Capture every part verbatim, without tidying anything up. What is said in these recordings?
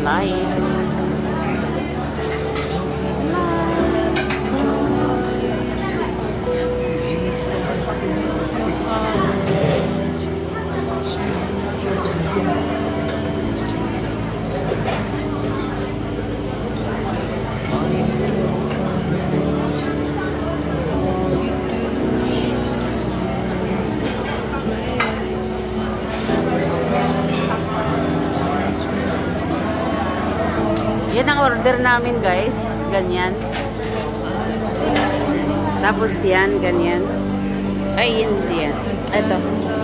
life. Yan ang order namin, guys. Ganyan. Tapos yan, ganyan. Ay, hindi yan. Ito.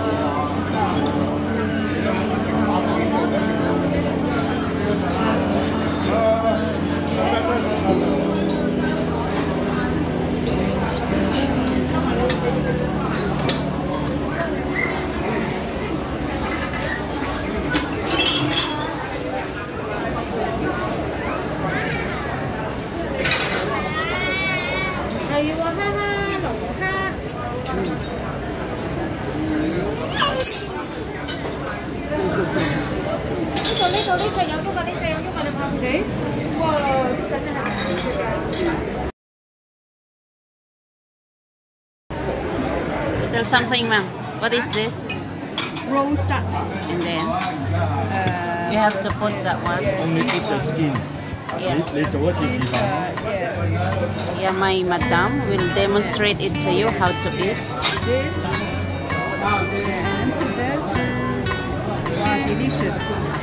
Tell something, ma'am. What is this? Roast duck. And then Uh, you have to put that one. Only eat the skin. Yeah. 你你做一次示範。 yes. Yeah, my madam will demonstrate it to you how to eat. This and this. Wow, delicious.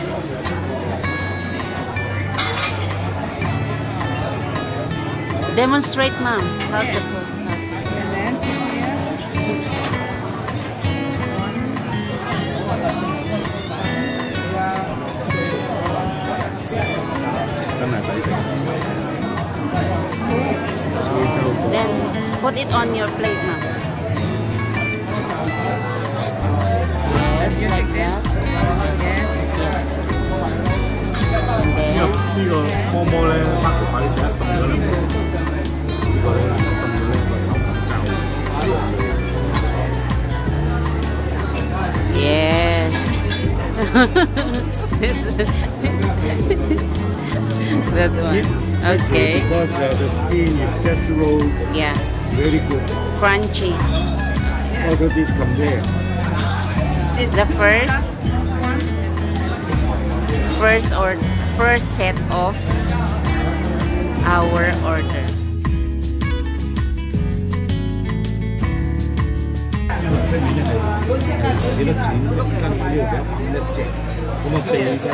Demonstrate, ma'am, how to Yes. put. And then here. Then put it on your plate, ma'am. Yes, You like take this. that. Yes. And then 呢個摸摸咧，包括快啲食一凍咗咧，呢個咧凍咗咧個 yes. That one. Okay. Because uh, the skin is just rolled, Yeah. very good. Crunchy. Also this from there. This The first one. first or first set of our order. 出面咧係幾多錢一斤？呢度幾多錢一隻？咁啊四斤。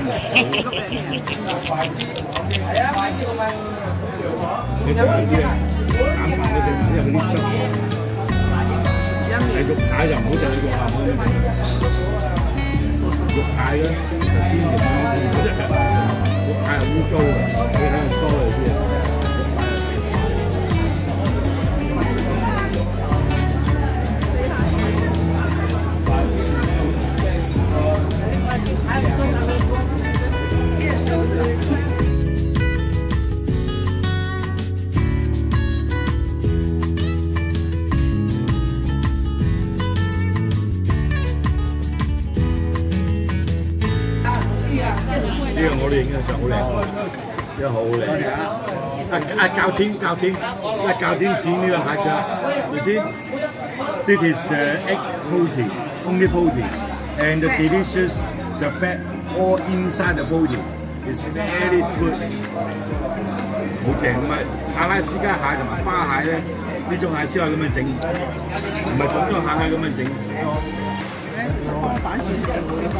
你食呢啲啊，蛋白嗰隻，因為佢啲汁。係肉蟹就唔好食肉蟹，肉蟹咧就天然嗰隻嘅，肉蟹係污糟嘅，你睇下疏嚟啲啊。 呢個我哋影嘅相好靚，呢個好靚。啊啊，較錢較錢，啊較錢剪呢個蟹腳，你知 ？This is the egg protein, only protein, and the delicious, the fat all inside the protein is very good。好正，唔係阿拉斯加蟹同埋花蟹咧，呢種蟹先係咁樣整，唔係種種蟹蟹咁樣整。 幫我反轉先，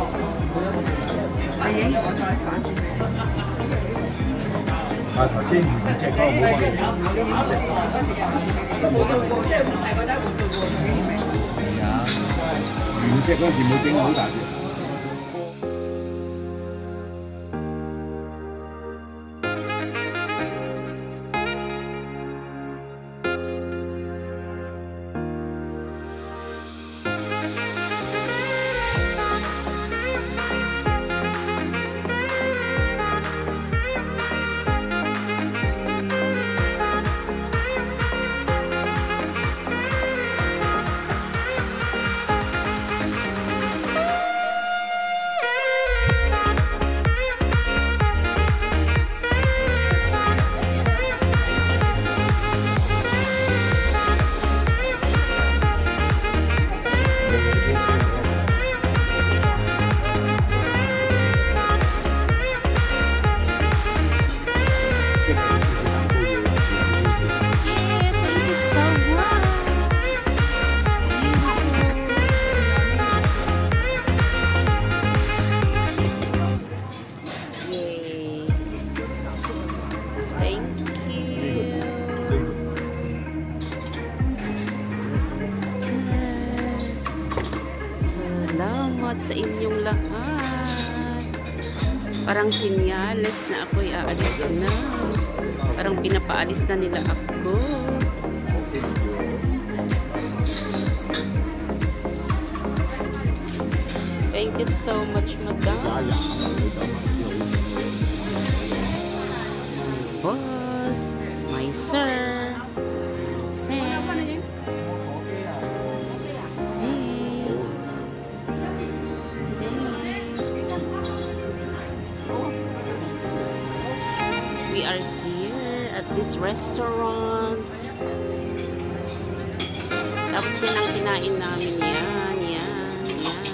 你影完我再反轉俾你。 啊，頭先五隻嗰個冇乜嘢。冇做過，即係唔係嗰單冇做過，影完未？係啊，五隻嗰陣時冇整好大隻。 salamat sa inyong lahat. Parang sinyales na ako'y aalis na. Parang pinapaalis na nila ako. Thank you so much, madam. Boss, my sir, Sam. Hey. We are here at this restaurant. Tapos din ang kinain namin yan, yan, yan.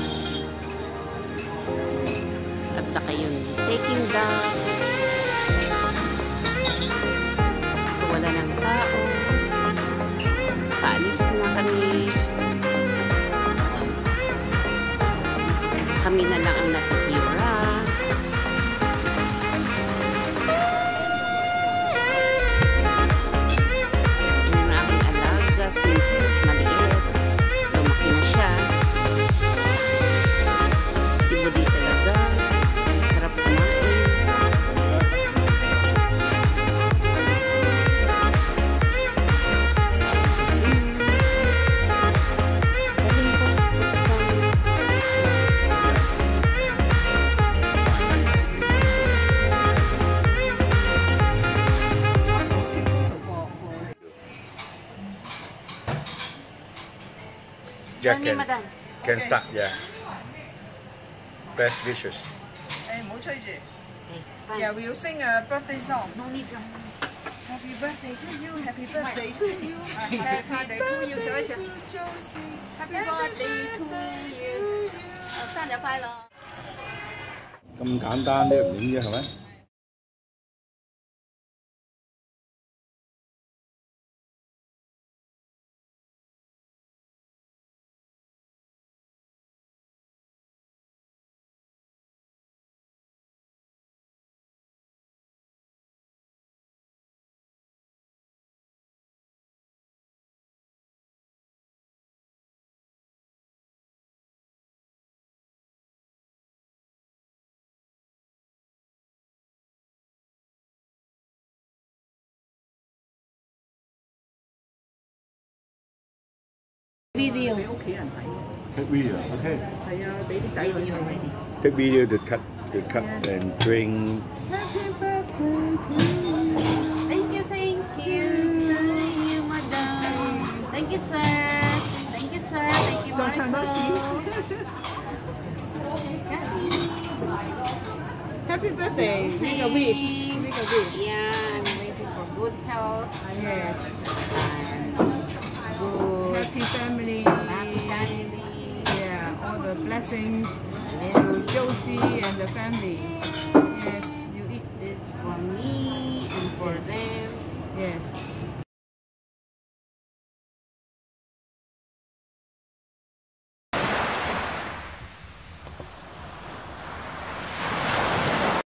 At saka yun, taking down. So wala ng tao. Paalis na kami. Kami na lang ang natitira. Yun na aking alaga since maliit. Lumaki na siya. Si Budi talaga. Sarap kumain. Yeah, Tell me, can, madam. can start, yeah. Best wishes. 誒，唔好吹住。 Okay, fine. Yeah, we'll sing a birthday song. No need lang. Happy birthday to you, happy birthday to you, happy birthday to you, Josie. Happy birthday to you. 生日快樂。 咁簡單呢個面嘅係咪？ Video. 俾屋企人睇。 Take video, okay. 係啊，俾啲仔女睇。 Take video to cut, to cut and drink. Thank you, thank you to you, madam. Thank you, sir. Thank you, sir. Thank you, 再唱多次。 Happy birthday. Make a wish. Make a wish. Yeah, I'm waiting for good health. Yes. And good Happy family. happy family. Yeah, all the blessings Yes. to Josie and the family. Yes, you eat This from me.